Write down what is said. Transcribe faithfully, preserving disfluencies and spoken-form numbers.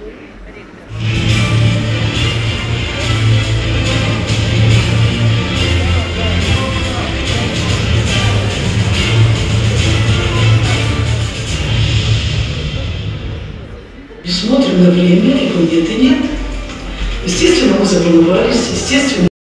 Смотрим на время, его нет и нет. Естественно, мы заболевались, естественно.